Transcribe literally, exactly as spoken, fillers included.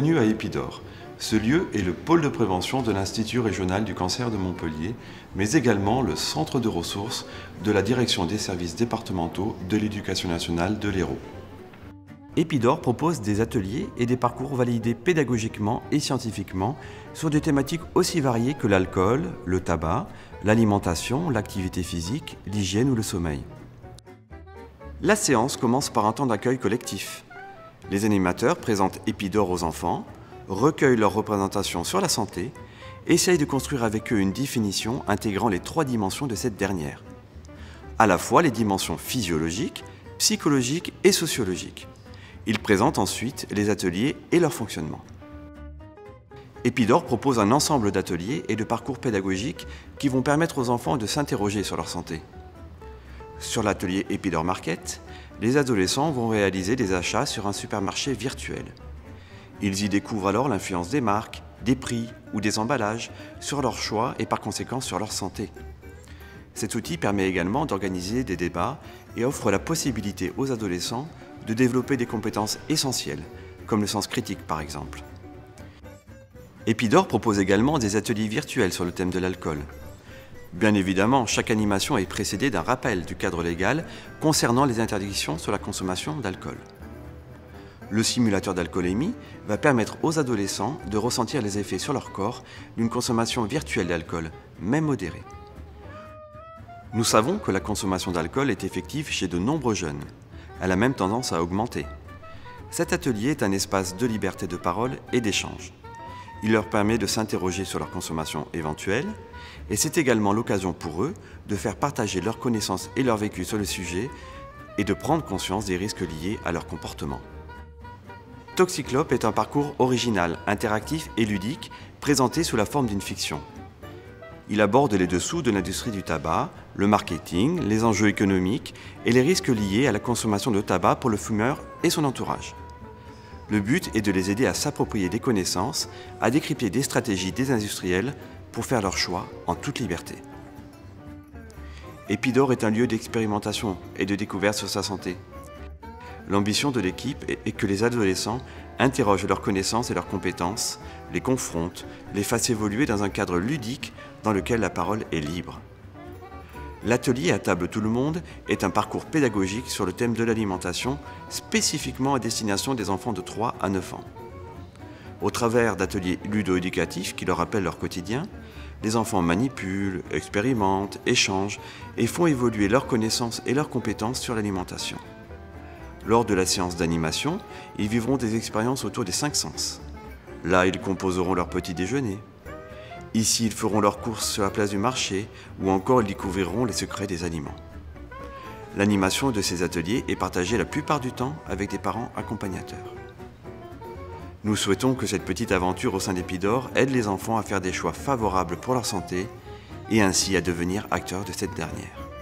Bienvenue à Épidore. Ce lieu est le pôle de prévention de l'Institut régional du cancer de Montpellier, mais également le centre de ressources de la direction des services départementaux de l'éducation nationale de l'Hérault. Épidore propose des ateliers et des parcours validés pédagogiquement et scientifiquement sur des thématiques aussi variées que l'alcool, le tabac, l'alimentation, l'activité physique, l'hygiène ou le sommeil. La séance commence par un temps d'accueil collectif. Les animateurs présentent Épidore aux enfants, recueillent leurs représentations sur la santé, essayent de construire avec eux une définition intégrant les trois dimensions de cette dernière. À la fois les dimensions physiologiques, psychologiques et sociologiques. Ils présentent ensuite les ateliers et leur fonctionnement. Épidore propose un ensemble d'ateliers et de parcours pédagogiques qui vont permettre aux enfants de s'interroger sur leur santé. Sur l'atelier Épidore Market, les adolescents vont réaliser des achats sur un supermarché virtuel. Ils y découvrent alors l'influence des marques, des prix ou des emballages sur leurs choix et par conséquent sur leur santé. Cet outil permet également d'organiser des débats et offre la possibilité aux adolescents de développer des compétences essentielles, comme le sens critique par exemple. Épidore propose également des ateliers virtuels sur le thème de l'alcool. Bien évidemment, chaque animation est précédée d'un rappel du cadre légal concernant les interdictions sur la consommation d'alcool. Le simulateur d'alcoolémie va permettre aux adolescents de ressentir les effets sur leur corps d'une consommation virtuelle d'alcool, même modérée. Nous savons que la consommation d'alcool est effective chez de nombreux jeunes. Elle a même tendance à augmenter. Cet atelier est un espace de liberté de parole et d'échange. Il leur permet de s'interroger sur leur consommation éventuelle et c'est également l'occasion pour eux de faire partager leurs connaissances et leur vécu sur le sujet et de prendre conscience des risques liés à leur comportement. Toxiclope est un parcours original, interactif et ludique présenté sous la forme d'une fiction. Il aborde les dessous de l'industrie du tabac, le marketing, les enjeux économiques et les risques liés à la consommation de tabac pour le fumeur et son entourage. Le but est de les aider à s'approprier des connaissances, à décrypter des stratégies des industriels pour faire leurs choix en toute liberté. Épidore est un lieu d'expérimentation et de découverte sur sa santé. L'ambition de l'équipe est que les adolescents interrogent leurs connaissances et leurs compétences, les confrontent, les fassent évoluer dans un cadre ludique dans lequel la parole est libre. L'atelier à table tout le monde est un parcours pédagogique sur le thème de l'alimentation, spécifiquement à destination des enfants de trois à neuf ans. Au travers d'ateliers ludo-éducatifs qui leur rappellent leur quotidien, les enfants manipulent, expérimentent, échangent et font évoluer leurs connaissances et leurs compétences sur l'alimentation. Lors de la séance d'animation, ils vivront des expériences autour des cinq sens. Là, ils composeront leur petit déjeuner. Ici, ils feront leurs courses sur la place du marché ou encore ils découvriront les secrets des aliments. L'animation de ces ateliers est partagée la plupart du temps avec des parents accompagnateurs. Nous souhaitons que cette petite aventure au sein d'Épidore aide les enfants à faire des choix favorables pour leur santé et ainsi à devenir acteurs de cette dernière.